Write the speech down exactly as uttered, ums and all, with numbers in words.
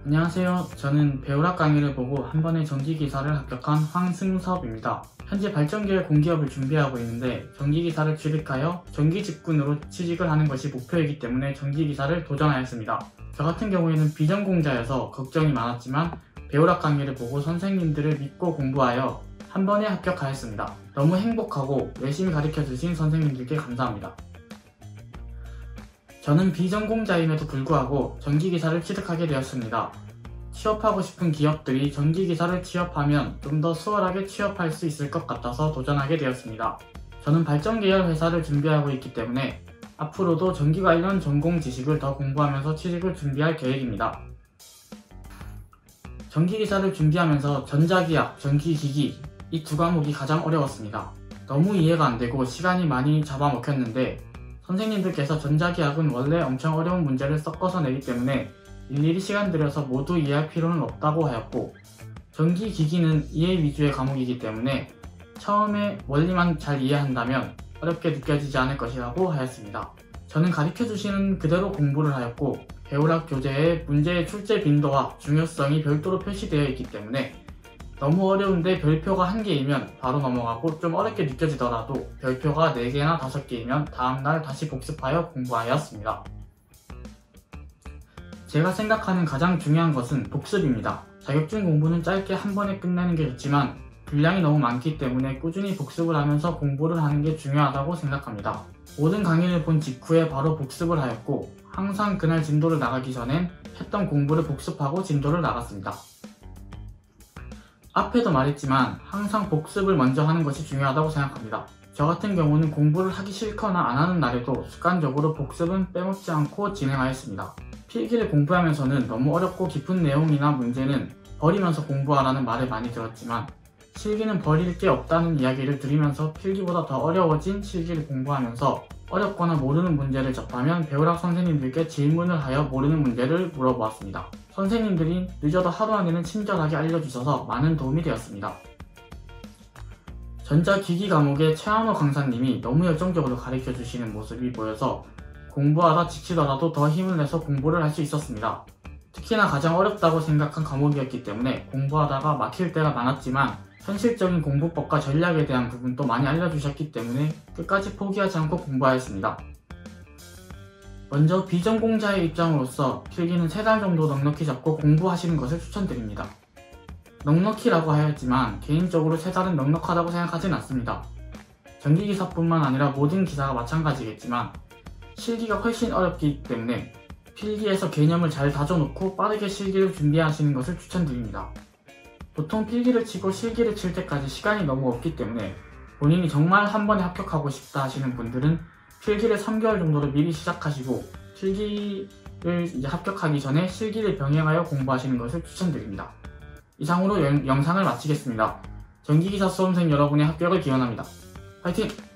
안녕하세요. 저는 배우락 강의를 보고 한 번에 전기기사를 합격한 황승섭입니다. 현재 발전기업 공기업을 준비하고 있는데 전기기사를 취득하여 전기직군으로 취직을 하는 것이 목표이기 때문에 전기기사를 도전하였습니다. 저 같은 경우에는 비전공자여서 걱정이 많았지만 배우락 강의를 보고 선생님들을 믿고 공부하여 한 번에 합격하였습니다. 너무 행복하고 열심히 가르쳐주신 선생님들께 감사합니다. 저는 비전공자임에도 불구하고 전기기사를 취득하게 되었습니다. 취업하고 싶은 기업들이 전기기사를 취업하면 좀 더 수월하게 취업할 수 있을 것 같아서 도전하게 되었습니다. 저는 발전계열 회사를 준비하고 있기 때문에 앞으로도 전기 관련 전공 지식을 더 공부하면서 취직을 준비할 계획입니다. 전기기사를 준비하면서 전자기학, 전기기기 이 두 과목이 가장 어려웠습니다. 너무 이해가 안 되고 시간이 많이 잡아먹혔는데 선생님들께서 전자기학은 원래 엄청 어려운 문제를 섞어서 내기 때문에 일일이 시간 들여서 모두 이해할 필요는 없다고 하였고, 전기기기는 이해 위주의 과목이기 때문에 처음에 원리만 잘 이해한다면 어렵게 느껴지지 않을 것이라고 하였습니다. 저는 가르쳐주시는 그대로 공부를 하였고 배우락 교재에 문제의 출제 빈도와 중요성이 별도로 표시되어 있기 때문에 너무 어려운데 별표가 한 개이면 바로 넘어가고 좀 어렵게 느껴지더라도 별표가 네 개나 다섯 개이면 다음날 다시 복습하여 공부하였습니다. 제가 생각하는 가장 중요한 것은 복습입니다. 자격증 공부는 짧게 한 번에 끝내는 게 좋지만 분량이 너무 많기 때문에 꾸준히 복습을 하면서 공부를 하는 게 중요하다고 생각합니다. 모든 강의를 본 직후에 바로 복습을 하였고 항상 그날 진도를 나가기 전엔 했던 공부를 복습하고 진도를 나갔습니다. 앞에도 말했지만 항상 복습을 먼저 하는 것이 중요하다고 생각합니다. 저 같은 경우는 공부를 하기 싫거나 안 하는 날에도 습관적으로 복습은 빼먹지 않고 진행하였습니다. 필기를 공부하면서는 너무 어렵고 깊은 내용이나 문제는 버리면서 공부하라는 말을 많이 들었지만 실기는 버릴 게 없다는 이야기를 들으면서 필기보다 더 어려워진 실기를 공부하면서 어렵거나 모르는 문제를 접하면 배우락 선생님들께 질문을 하여 모르는 문제를 물어보았습니다. 선생님들이 늦어도 하루 안에는 친절하게 알려주셔서 많은 도움이 되었습니다. 전자기기 과목의 최한호 강사님이 너무 열정적으로 가르쳐주시는 모습이 보여서 공부하다 지치더라도 더 힘을 내서 공부를 할 수 있었습니다. 특히나 가장 어렵다고 생각한 과목이었기 때문에 공부하다가 막힐 때가 많았지만 현실적인 공부법과 전략에 대한 부분도 많이 알려주셨기 때문에 끝까지 포기하지 않고 공부하였습니다. 먼저 비전공자의 입장으로서 필기는 세 달 정도 넉넉히 잡고 공부하시는 것을 추천드립니다. 넉넉히라고 하였지만 개인적으로 세 달은 넉넉하다고 생각하진 않습니다. 전기기사뿐만 아니라 모든 기사가 마찬가지겠지만 실기가 훨씬 어렵기 때문에 필기에서 개념을 잘 다져놓고 빠르게 실기를 준비하시는 것을 추천드립니다. 보통 필기를 치고 실기를 칠 때까지 시간이 너무 없기 때문에 본인이 정말 한 번에 합격하고 싶다 하시는 분들은 필기를 삼 개월 정도로 미리 시작하시고 필기를 이제 합격하기 전에 실기를 병행하여 공부하시는 것을 추천드립니다. 이상으로 영, 영상을 마치겠습니다. 전기기사 수험생 여러분의 합격을 기원합니다. 화이팅!